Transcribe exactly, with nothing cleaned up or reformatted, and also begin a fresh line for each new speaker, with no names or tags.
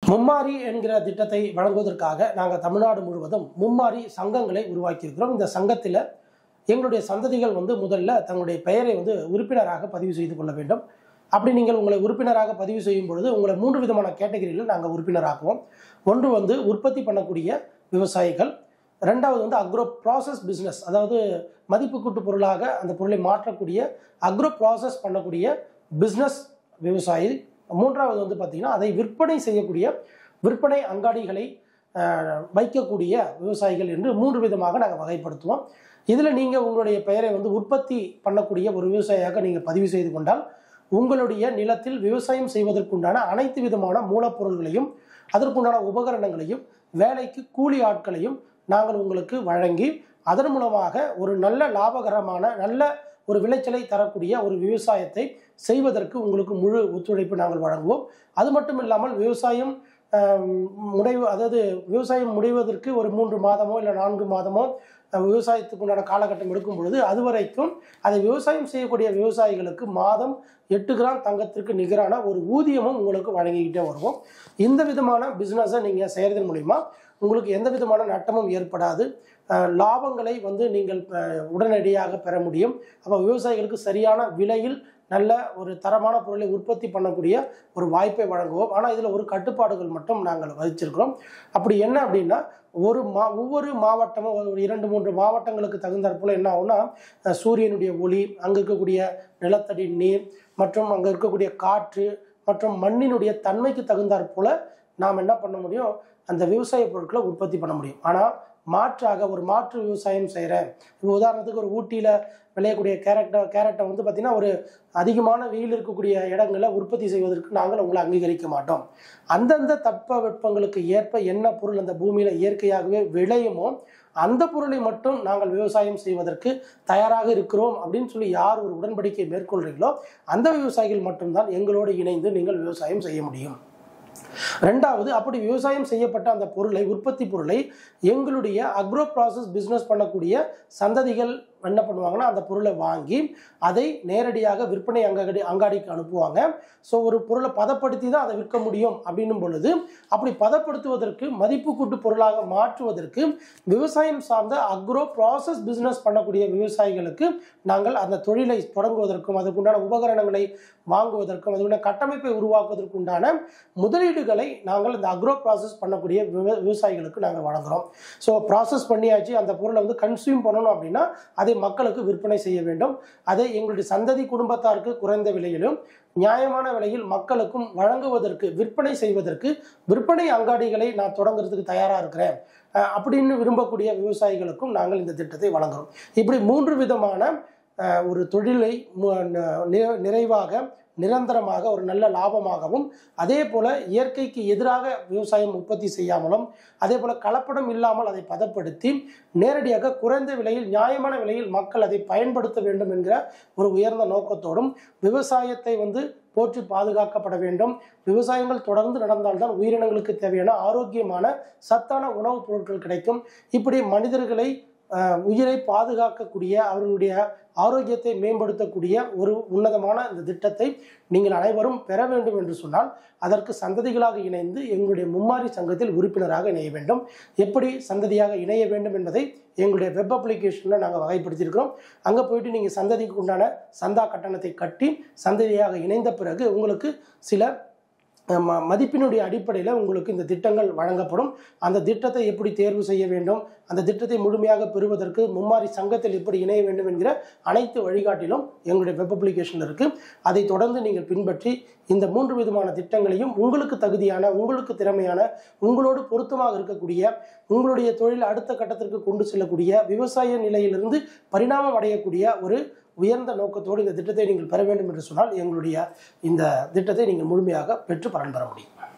மும்மாரி என்கிற திட்டத்தை வழங்குவதற்காக நாங்கள் தமிழ்நாடு முழுவதும் மும்மாரி சங்கங்களை உருவாக்கியிருக்கிறோம். இந்த சங்கத்தில் எங்களுடைய சந்ததிகள் வந்து முதல்ல தங்களுடைய பெயரை வந்து உறுப்பினராக பதிவு செய்து கொள்ள வேண்டும். அப்படி நீங்கள் உங்களை உறுப்பினராக பதிவு செய்யும் பொழுது உங்களை மூன்று விதமான கேட்டகரியில் நாங்கள் உறுப்பினராக்குவோம். ஒன்று வந்து உற்பத்தி பண்ணக்கூடிய விவசாயிகள், ரெண்டாவது வந்து அக்ரோ ப்ராசஸ் பிஸ்னஸ், அதாவது மதிப்பு கூட்டு பொருளாக அந்த பொருளை மாற்றக்கூடிய அக்ரோ ப்ராசஸ் பண்ணக்கூடிய பிஸ்னஸ் விவசாயி, மூன்றாவது வந்து பார்த்திங்கன்னா அதை விற்பனை செய்யக்கூடிய விற்பனை அங்காடிகளை வைக்கக்கூடிய விவசாயிகள் என்று மூன்று விதமாக நாங்கள் வகைப்படுத்துவோம். இதில் நீங்கள் உங்களுடைய பெயரை வந்து உற்பத்தி பண்ணக்கூடிய ஒரு விவசாயியாக நீங்கள் பதிவு செய்து கொண்டால் உங்களுடைய நிலத்தில் விவசாயம் செய்வதற்குண்டான அனைத்து விதமான மூலப்பொருள்களையும் அதற்குண்டான உபகரணங்களையும் வேலைக்கு கூலி ஆட்களையும் நாங்கள் உங்களுக்கு வழங்கி அதன் மூலமாக ஒரு நல்ல லாபகரமான நல்ல ஒரு விளைச்சலை தரக்கூடிய ஒரு விவசாயத்தை செய்வதற்கு உங்களுக்கு முழு ஒத்துழைப்பு நாங்கள் வழங்குவோம். அது மட்டும் இல்லாமல் விவசாயம் முடைவு அதாவது விவசாயம் முடிவதற்கு ஒரு மூன்று மாதமோ இல்லை நான்கு மாதமோ விவசாயத்துக்கு உண்டான காலகட்டம் எடுக்கும் பொழுது அது வரைக்கும் அதை விவசாயம் செய்யக்கூடிய விவசாயிகளுக்கு மாதம் எட்டு கிராம் தங்கத்திற்கு நிகரான ஒரு ஊதியமும் உங்களுக்கு வழங்கிக்கிட்டே வருவோம். இந்த விதமான பிஸ்னஸை நீங்கள் செய்கிறதன் மூலிமா உங்களுக்கு எந்த விதமான நட்டமும் ஏற்படாது. லாபங்களை வந்து நீங்கள் உடனடியாக பெற முடியும். அப்போ விவசாயிகளுக்கு சரியான விலையில் நல்ல ஒரு தரமான பொருளை உற்பத்தி பண்ணக்கூடிய ஒரு வாய்ப்பை வழங்குவோம். ஆனால் இதில் ஒரு கட்டுப்பாடுகள் மட்டும் நாங்கள் வகிச்சிருக்கிறோம். அப்படி என்ன அப்படின்னா, ஒரு மா ஒவ்வொரு மாவட்டமும் ஒரு இரண்டு மூன்று மாவட்டங்களுக்கு தகுந்தாற்போல் என்ன ஆகும்னா, சூரியனுடைய ஒளி, அங்கே இருக்கக்கூடிய நிலத்தடி நீர் மற்றும் அங்கே இருக்கக்கூடிய காற்று மற்றும் மண்ணினுடைய தன்மைக்கு தகுந்தாற்போல் நாம் என்ன பண்ண முடியும், அந்த விவசாய பொருட்களை உற்பத்தி பண்ண முடியும். ஆனால் மாற்றாக ஒரு மாற்று விவசாயம் செய்கிறேன், இப்போ உதாரணத்துக்கு ஒரு ஊட்டியில் விளையக்கூடிய கேரட்டை கேரட்டை வந்து பார்த்திங்கன்னா ஒரு அதிகமான வெயில் இருக்கக்கூடிய இடங்களை உற்பத்தி செய்வதற்கு நாங்கள் உங்களை அங்கீகரிக்க மாட்டோம். அந்தந்த தட்ப வெப்பங்களுக்கு ஏற்ப என்ன பொருள் அந்த பூமியில் இயற்கையாகவே விளையுமோ அந்த பொருளை மட்டும் நாங்கள் விவசாயம் செய்வதற்கு தயாராக இருக்கிறோம் அப்படின்னு சொல்லி யார் ஒரு உடன்படிக்கை மேற்கொள்கிறீங்களோ அந்த விவசாயிகள் மட்டும்தான் எங்களோடு இணைந்து நீங்கள் விவசாயம் செய்ய முடியும். ரெண்டாவது, அப்படி விவசாயம் செய்யப்பட்ட அந்த பொருளை உற்பத்தி பொருளை எங்களுடைய அக்ரோ ப்ராசஸ் பிஸ்னஸ் பண்ணக்கூடிய சந்ததிகள் என்ன பண்ணுவாங்கன்னா அந்த பொருளை வாங்கி அதை நேரடியாக விற்பனை அங்காடி அங்காடிக்கு அனுப்புவாங்க. ஸோ ஒரு பொருளை பதப்படுத்தி தான் அதை விற்க முடியும் அப்படின்னும் பொழுது அப்படி பதப்படுத்துவதற்கு மதிப்பு கூட்டு பொருளாக மாற்றுவதற்கு விவசாயம் சார்ந்த அக்ரோ ப்ராசஸ் பிஸ்னஸ் பண்ணக்கூடிய விவசாயிகளுக்கு நாங்கள் அந்த தொழிலை தொடங்குவதற்கும் அதுக்குண்டான உபகரணங்களை வாங்குவதற்கும் அதுக்குண்டான கட்டமைப்பை உருவாக்குவதற்குண்டான முதலீடுகளை நாங்கள் இந்த அக்ரோ ப்ராசஸ் பண்ணக்கூடிய விவசாயிகளுக்கு நாங்கள் வழங்குகிறோம். ஸோ ப்ராசஸ் பண்ணியாச்சு, அந்த பொருளை வந்து கன்சியூம் பண்ணணும் அப்படின்னா அதை மக்களுக்கு விற்பனை செய்ய வேண்டும். அதை எங்களுடைய சந்ததி குடும்பத்தாருக்கு குறைந்த விலையிலும் நியாயமான விலையில் மக்களுக்கும் வழங்குவதற்கு விற்பனை செய்வதற்கு விற்பனை அங்காடிகளை நான் தொடங்குறதுக்கு தயாராக இருக்கிறேன் அப்படின்னு விரும்பக்கூடிய விவசாயிகளுக்கும் நாங்கள் இந்த திட்டத்தை வழங்குகிறோம். இப்படி மூன்று விதமான ஒரு தொழிலை நிறைவாக நிரந்தரமாக ஒரு நல்ல லாபமாகவும் அதே போல இயற்கைக்கு எதிராக விவசாயம் உற்பத்தி செய்யாமலும் அதே போல கலப்படம் இல்லாமல் அதை பதப்படுத்தி நேரடியாக குறைந்த விலையில் நியாயமான விலையில் மக்கள் அதை பயன்படுத்த வேண்டும் என்கிற ஒரு உயர்ந்த நோக்கத்தோடும் விவசாயத்தை வந்து போற்றி பாதுகாக்கப்பட வேண்டும். விவசாயங்கள் தொடர்ந்து நடந்தால்தான் உயிரினங்களுக்கு தேவையான ஆரோக்கியமான சத்தான உணவுப் பொருட்கள் கிடைக்கும். இப்படி மனிதர்களை உயிரை பாதுகாக்கக்கூடிய அவர்களுடைய ஆரோக்கியத்தை மேம்படுத்தக்கூடிய ஒரு உன்னதமான இந்த திட்டத்தை நீங்கள் அனைவரும் பெற வேண்டும் என்று சொன்னால் அதற்கு சந்ததிகளாக இணைந்து எங்களுடைய மும்மாரி சங்கத்தில் உறுப்பினராக இணைய வேண்டும். எப்படி சந்ததியாக இணைய வேண்டும் என்பதை எங்களுடைய வெப் அப்ளிகேஷனில் நாங்கள் வகைப்படுத்தியிருக்கிறோம். அங்கே போயிட்டு நீங்கள் சந்ததிக்கு உண்டான சந்தா கட்டணத்தை கட்டி சந்ததியாக இணைந்த பிறகு உங்களுக்கு சில மதிப்பினுடைய அடிப்படையில் உங்களுக்கு இந்த திட்டங்கள் வழங்கப்படும். அந்த திட்டத்தை எப்படி தேர்வு செய்ய வேண்டும், அந்த திட்டத்தை முழுமையாக பெறுவதற்கு மும்மாரி சங்கத்தில் எப்படி இணைய வேண்டும் என்கிற அனைத்து வழிகாட்டிலும் எங்களுடைய வெப் அப்ளிகேஷன் இருக்குது. அதை தொடர்ந்து நீங்கள் பின்பற்றி இந்த மூன்று விதமான திட்டங்களையும் உங்களுக்கு தகுதியான உங்களுக்கு திறமையான உங்களோடு பொருத்தமாக இருக்கக்கூடிய உங்களுடைய தொழில் அடுத்த கட்டத்திற்கு கொண்டு செல்லக்கூடிய விவசாய நிலையிலிருந்து பரிணாமம் அடையக்கூடிய ஒரு உயர்ந்த நோக்கத்தோடு இந்த திட்டத்தை நீங்கள் பெற வேண்டும் என்று சொன்னால் எங்களுடைய இந்த திட்டத்தை நீங்கள் முழுமையாக பெற்று பலன் பெற முடியும்.